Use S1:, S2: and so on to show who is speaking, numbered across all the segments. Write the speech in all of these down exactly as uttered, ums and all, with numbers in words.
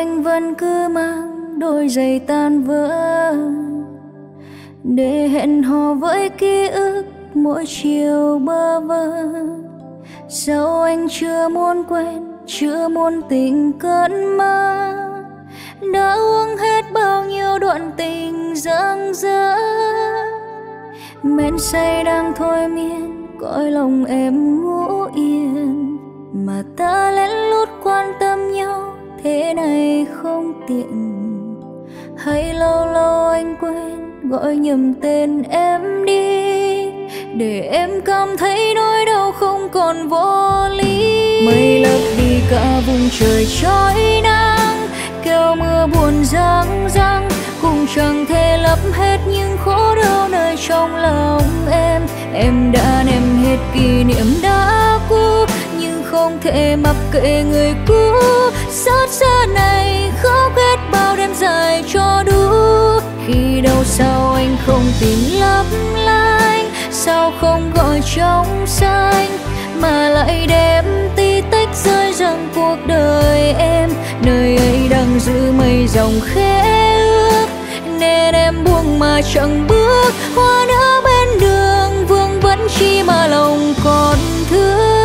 S1: anh vẫn cứ mang đôi giày tan vỡ để hẹn hò với ký ức mỗi chiều bơ vơ. Sao anh chưa muốn quên, chưa muốn tình cơn mơ, đã uống hết bao nhiêu đoạn tình dang dở. Men say đang thôi miên cõi lòng em ngủ yên, mà ta lén lút quan tâm nhau thế này không tiện. Hay lâu lâu anh quên gọi nhầm tên em đi, để em cảm thấy nỗi đau không còn vô lý. Mây lấp đi cả vùng trời trói nắng, kêu mưa buồn răng răng, cũng chẳng thể lấp hết những khổ đau nơi trong lòng em. Em đã ném hết kỷ niệm đã cũ, nhưng không thể mặc kệ người cũ. Xót xa này khóc hết bao đêm dài cho đủ. Khi đâu sao anh không tìm lấp lánh, sao không gọi trong xanh, mà lại đem tí tách rơi răng cuộc đời em. Nơi ấy đang giữ mây dòng khẽ ước, nên em buông mà chẳng bước. Hoa nở bên đường vương vấn chi mà lòng còn thương.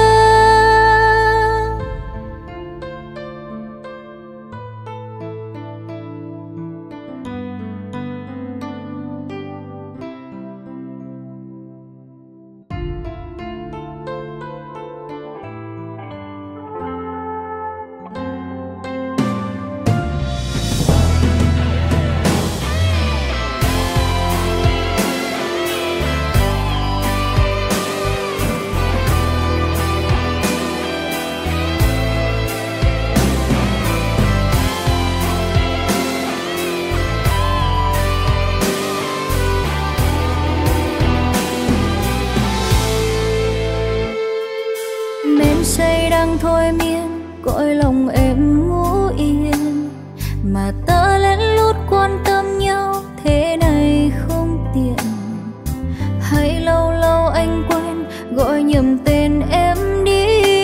S1: Say đang thôi miên cõi lòng em ngủ yên, mà ta lén lút quan tâm nhau thế này không tiện. Hay lâu lâu anh quên gọi nhầm tên em đi,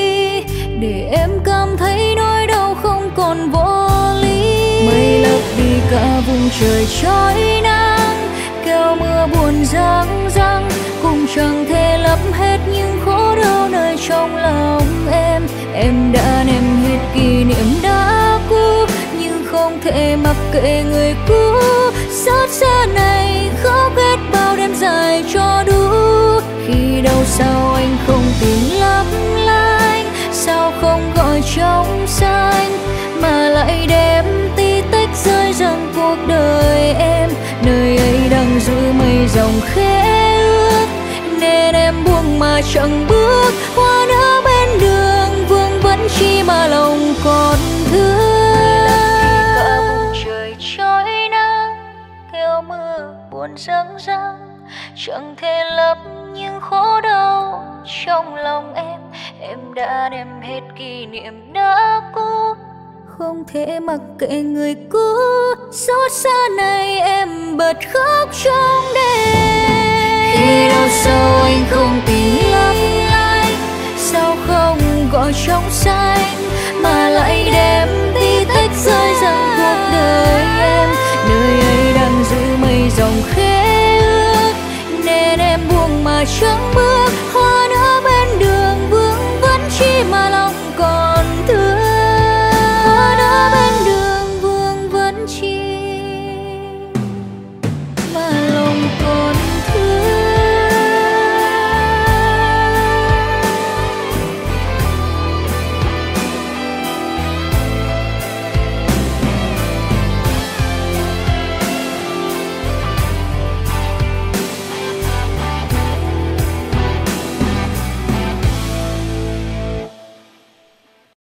S1: để em cảm thấy nỗi đau không còn vô lý. Mây lấp đi cả vùng trời trói nắng, kêu mưa buồn răng răng, cũng chẳng thể lấp hết những khổ đau nơi trong lòng em. Em đã ném hết kỷ niệm đã cũ, nhưng không thể mặc kệ người cũ. Xót xa này khóc hết bao đêm dài cho đủ. Khi đâu sao anh không tìm lấp lánh, sao không gọi trong xanh, mà lại đem tí tách rơi răng cuộc đời em. Nơi ấy đang giữ mây dòng khẽ ước, nên em buông mà chẳng bước. Hoa nở bên đường vương vấn chi mà lòng còn thương. Cả vùng trời trói nắng, kêu mưa buồn răng răng, chẳng thể lấp những khổ đau trong lòng em. Em đã đem hết kỷ niệm đã cũ, không thể mặc kệ người cũ. Xót xa này em bật khóc trong đêm. Khi đâu sao anh không tìm lấp lánh, sao không gọi trong xanh, mà lại đem